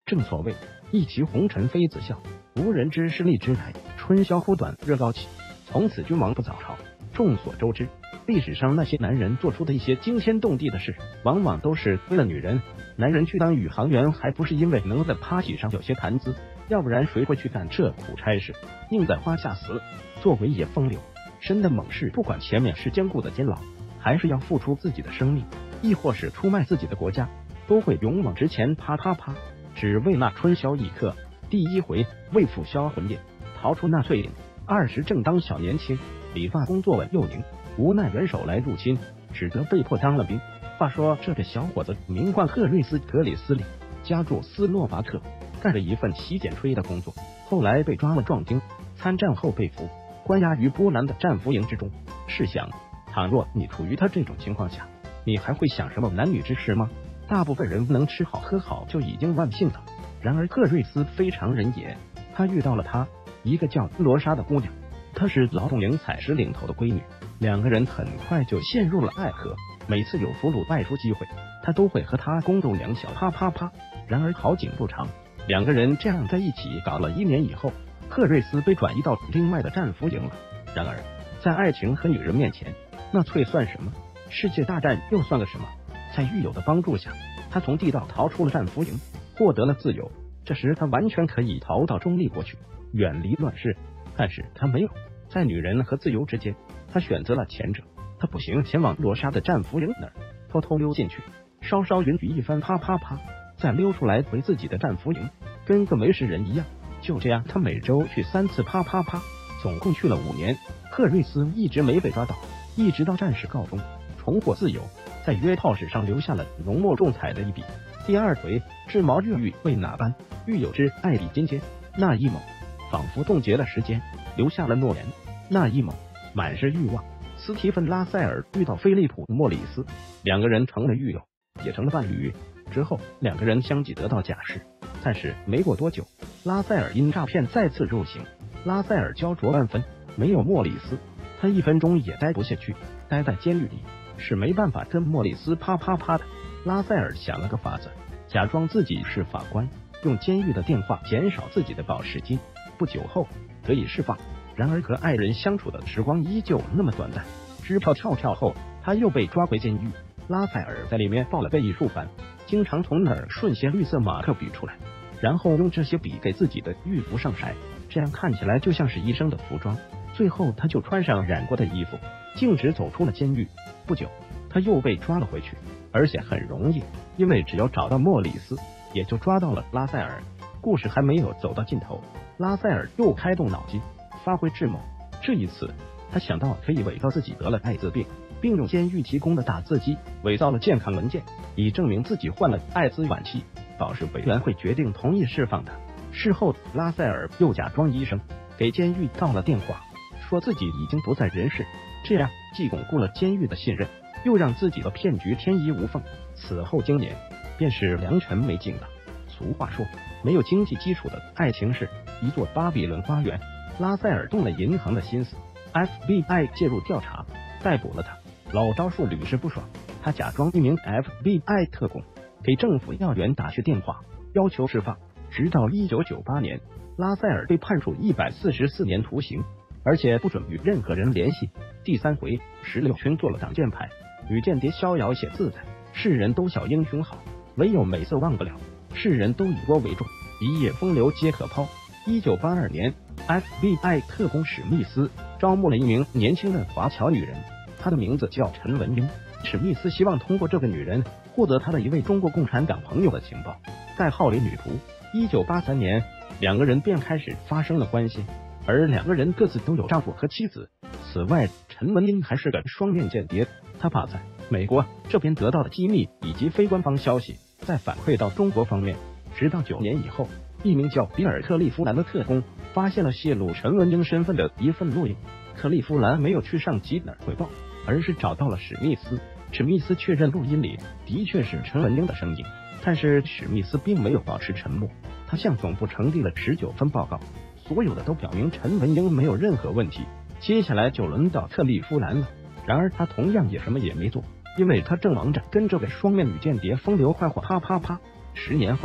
正所谓一骑红尘妃子笑，无人知是荔枝来。春宵苦短热高起，从此君王不早朝。众所周知，历史上那些男人做出的一些惊天动地的事，往往都是为了女人。男人去当宇航员，还不是因为能在 party 上有些谈资，要不然谁会去干这苦差事？宁在花下死了，做鬼也风流。真的猛士，不管前面是坚固的监牢，还是要付出自己的生命，亦或是出卖自己的国家，都会勇往直前，啪啪啪，只为那春宵一刻。第一回为父销魂夜，逃出纳粹营。20正当小年轻，理发工作稳又宁，无奈元首来入侵，只得被迫当了兵。话说这个小伙子名唤赫瑞斯·格里斯利，家住斯洛伐克，干着一份洗剪吹的工作，后来被抓了壮丁，参战后被俘，关押于波兰的战俘营之中。试想，倘若你处于他这种情况下，你还会想什么男女之事吗？大部分人能吃好喝好就已经万幸了。然而赫瑞斯非常人也，他遇到了她，一个叫罗莎的姑娘，她是劳动营采石领头的闺女，两个人很快就陷入了爱河。每次有俘虏外出机会，他都会和她公主两小啪啪啪。然而好景不长，两个人这样在一起搞了1年以后，赫瑞斯被转移到另外的战俘营了。然而在爱情和女人面前，纳粹算什么？世界大战又算个什么？在狱友的帮助下，他从地道逃出了战俘营，获得了自由。这时他完全可以逃到中立国去，远离乱世，但是他没有。在女人和自由之间，他选择了前者。他步行前往罗莎的战俘营那儿，偷偷溜进去，稍稍允许一番啪啪啪，再溜出来回自己的战俘营，跟个没事人一样。就这样，他每周去3次啪啪啪，总共去了5年。赫瑞斯一直没被抓到，一直到战事告终，重获自由，在约炮史上留下了浓墨重彩的一笔。第2回智谋越狱为哪般？欲有之爱比金坚。那一猛仿佛冻结了时间，留下了诺言。那一猛满是欲望。斯蒂芬·拉塞尔遇到菲利普·莫里斯，两个人成了狱友，也成了伴侣。之后两个人相继得到假释，但是没过多久，拉塞尔因诈骗再次入刑。拉塞尔焦灼万分，没有莫里斯，他1分钟也待不下去，待在监狱里是没办法跟莫里斯啪啪啪的。拉塞尔想了个法子，假装自己是法官，用监狱的电话减少自己的保释金，不久后得以释放。然而和爱人相处的时光依旧那么短暂，支票跳后他又被抓回监狱。拉塞尔在里面报了个艺术班，经常从哪儿顺些绿色马克笔出来，然后用这些笔给自己的狱服上色，这样看起来就像是医生的服装。最后他就穿上染过的衣服，径直走出了监狱。不久他又被抓了回去，而且很容易，因为只要找到莫里斯，也就抓到了拉塞尔。故事还没有走到尽头，拉塞尔又开动脑筋，发挥智谋。这一次他想到可以伪造自己得了艾滋病，并用监狱提供的打字机伪造了健康文件，以证明自己患了艾滋晚期。保释委员会决定同意释放他。事后拉塞尔又假装医生，给监狱道了电话，说自己已经不在人世，这样既巩固了监狱的信任，又让自己的骗局天衣无缝。此后经年便是良辰美景了。俗话说，没有经济基础的爱情是一座巴比伦花园。拉塞尔动了银行的心思， FBI 介入调查，逮捕了他。老招数屡试不爽，他假装一名 FBI 特工，给政府要员打去电话，要求释放。直到1998年，拉塞尔被判处144年徒刑，而且不准与任何人联系。第3回16群做了挡箭牌，女间谍逍遥写字在，世人都晓英雄好，唯有美色忘不了，世人都以我为重，一夜风流皆可抛。1982年 FBI 特工史密斯招募了一名年轻的华侨女人，她的名字叫陈文英。史密斯希望通过这个女人获得他的一位中国共产党朋友的情报，代号为女仆。1983年两个人便开始发生了关系，而两个人各自都有丈夫和妻子。此外，陈文英还是个双面间谍，他把在美国这边得到的机密以及非官方消息再反馈到中国方面。直到9年以后，一名叫比尔·克利夫兰的特工发现了泄露陈文英身份的一份录音。克利夫兰没有去上级那儿汇报，而是找到了史密斯。史密斯确认录音里的确是陈文英的声音，但是史密斯并没有保持沉默，他向总部呈递了19份报告，所有的都表明陈文英没有任何问题。接下来就轮到克利夫兰了，然而他同样也什么也没做，因为他正忙着跟这个双面女间谍风流快活啪啪啪。10年后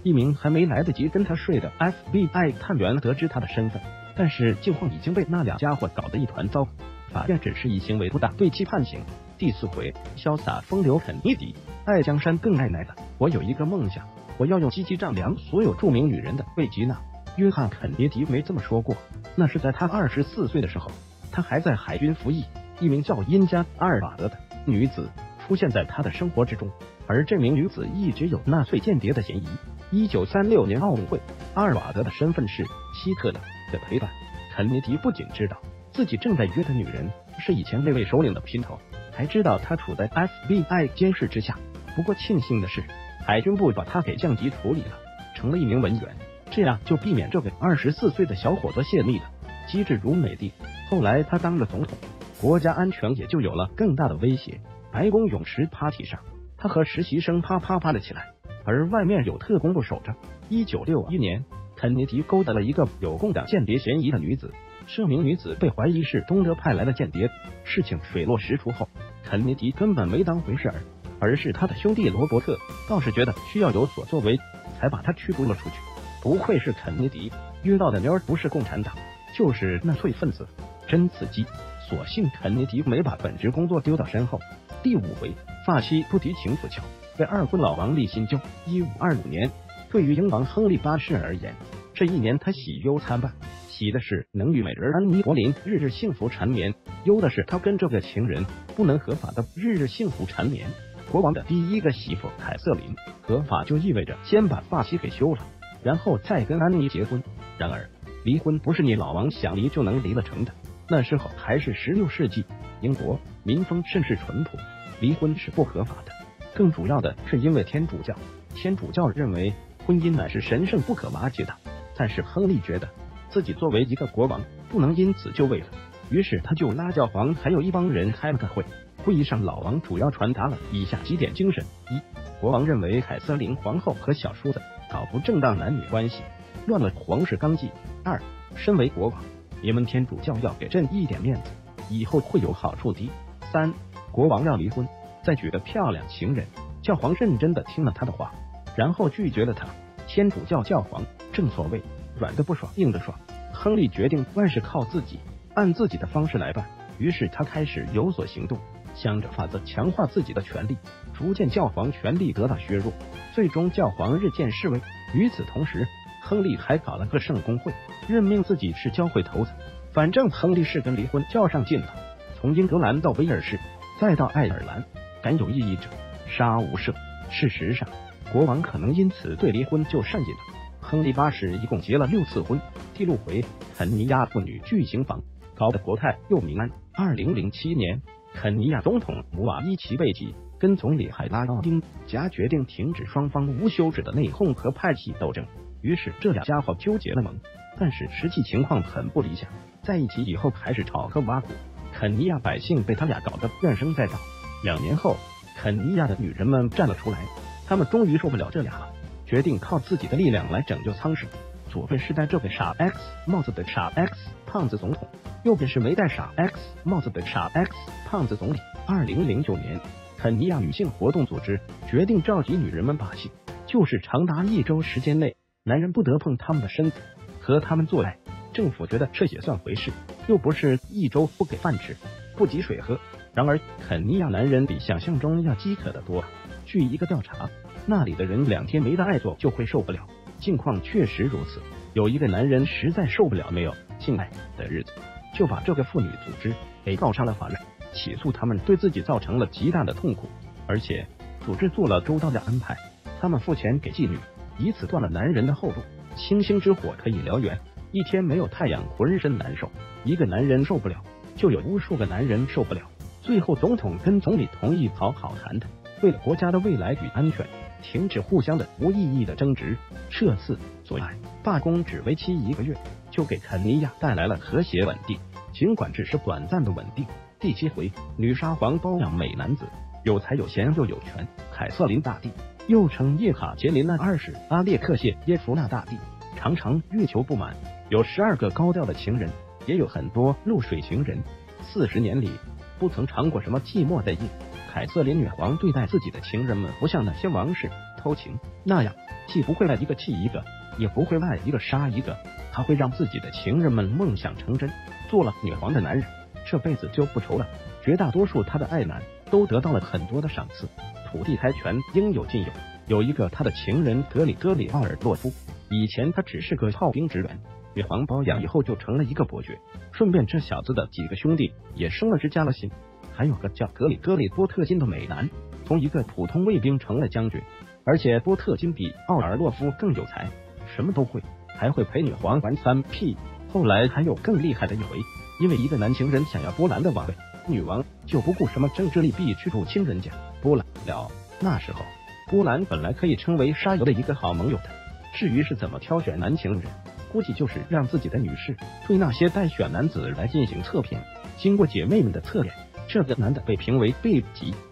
一名还没来得及跟他睡的 FBI 探员得知他的身份，但是境况已经被那俩家伙搞得一团糟。法院只是以行为不当对其判刑。第4回，潇洒风流肯尼迪，爱江山更爱奶奶。我有一个梦想，我要用鸡鸡丈量所有著名女人的贝吉娜。约翰·肯尼迪没这么说过，那是在他24岁的时候，他还在海军服役。一名叫殷加·阿尔瓦德的女子出现在他的生活之中，而这名女子一直有纳粹间谍的嫌疑。1936年奥运会，阿尔瓦德的身份是希特勒的陪伴。肯尼迪不仅知道自己正在约的女人是以前那位首领的姘头，还知道他处在 FBI 监视之下。不过庆幸的是，海军部把他给降级处理了，成了一名文员，这样就避免这个24岁的小伙子泄密了。机智如美帝，后来他当了总统，国家安全也就有了更大的威胁。白宫泳池 party 上，他和实习生啪啪啪了起来，而外面有特工部守着。1961年，肯尼迪勾搭了一个有共党间谍嫌疑的女子，这名女子被怀疑是东德派来的间谍。事情水落石出后，肯尼迪根本没当回事儿，而是他的兄弟罗伯特倒是觉得需要有所作为，才把他驱逐了出去。不愧是肯尼迪，约到的妞儿不是共产党就是纳粹分子，真刺激。所幸肯尼迪没把本职工作丢到身后。第5回，发妻不敌情妇俏，为二婚老王立新旧。1525年，对于英王亨利8世而言，这一年他喜忧参半。喜的是能与美人安妮·博林日日幸福缠绵，忧的是他跟这个情人不能合法的日日幸福缠绵。国王的第一个媳妇凯瑟琳，合法就意味着先把发妻给休了，然后再跟安妮结婚。然而，离婚不是你老王想离就能离了成的。那时候还是16世纪，英国民风甚是淳朴，离婚是不合法的。更主要的是因为天主教认为婚姻乃是神圣不可瓦解的。但是亨利觉得自己作为一个国王，不能因此就位了，于是他就拉教皇还有一帮人开了个会。会议上，老王主要传达了以下几点精神：一、国王认为凯瑟琳皇后和小叔子搞不正当男女关系，乱了皇室纲纪；二、身为国王，你们天主教要给朕一点面子，以后会有好处的；三、国王要离婚，再娶个漂亮情人。教皇认真的听了他的话，然后拒绝了他。天主教教皇正所谓软的不爽，硬的爽。亨利决定万事靠自己，按自己的方式来办。于是他开始有所行动，想着法子强化自己的权力。逐渐教皇权力得到削弱，最终教皇日渐式微。与此同时，亨利还搞了个圣公会，任命自己是教会头子。反正亨利是跟离婚较上劲了。从英格兰到威尔士，再到爱尔兰，敢有异议者杀无赦。事实上，国王可能因此对离婚就上瘾了。亨利8世一共结了6次婚。第6回，肯尼亚妇女巨型房，搞得国泰又民安。2007年，肯尼亚总统姆瓦伊奇贝吉跟总理海拉奥丁加决定停止双方无休止的内讧和派系斗争。于是这俩家伙纠结了盟，但是实际情况很不理想，在一起以后还是吵个挖苦。肯尼亚百姓被他俩搞得怨声载道。2年后，肯尼亚的女人们站了出来，他们终于受不了这俩了，决定靠自己的力量来拯救苍生。左边是戴这个傻 X 帽子的傻 X 胖子总统，右边是没戴傻 X 帽子的傻 X 胖子总理。2009年，肯尼亚女性活动组织决定召集女人们把戏，就是长达1周时间内，男人不得碰他们的身子，和他们做爱。政府觉得这也算回事，又不是1周不给饭吃，不给水喝。然而，肯尼亚男人比想象中要饥渴得多。据一个调查，那里的人2天没得爱做就会受不了。境况确实如此，有一个男人实在受不了没有性爱的日子，就把这个妇女组织给告上了法院，起诉他们对自己造成了极大的痛苦，而且组织做了周到的安排，他们付钱给妓女，以此断了男人的后路。星星之火可以燎原，1天没有太阳浑身难受，一个男人受不了，就有无数个男人受不了。最后总统跟总理同意好好谈谈，为了国家的未来与安全，停止互相的无意义的争执。这次左派罢工只为期1个月，就给肯尼亚带来了和谐稳定，尽管只是短暂的稳定。第7回，女沙皇包养美男子，有才有闲又有权。凯瑟琳大帝，又称叶卡捷琳娜2世阿列克谢耶夫纳大帝，常常欲求不满，有12个高调的情人，也有很多露水情人。40年里，不曾尝过什么寂寞的夜。凯瑟琳女皇对待自己的情人们，不像那些王室偷情那样既不会爱一个气一个，也不会爱一个杀一个，他会让自己的情人们梦想成真。做了女皇的男人，这辈子就不愁了。绝大多数他的爱男都得到了很多的赏赐，土地财权应有尽有。有一个他的情人格里奥尔洛夫，以前他只是个炮兵职员，女皇包养以后就成了一个伯爵。顺便这小子的几个兄弟也生了只加了心，还有个叫格里波特金的美男，从一个普通卫兵成了将军。而且波特金比奥尔洛夫更有才，什么都会，还会陪女皇玩3P。后来还有更厉害的一回，因为一个男情人想要波兰的王位，女王就不顾什么政治利弊去入侵人家波兰了。那时候波兰本来可以称为沙游的一个好盟友的。至于是怎么挑选男情人，估计就是让自己的女士对那些待选男子来进行测评，经过姐妹们的测验，这个男的被评为 B 级。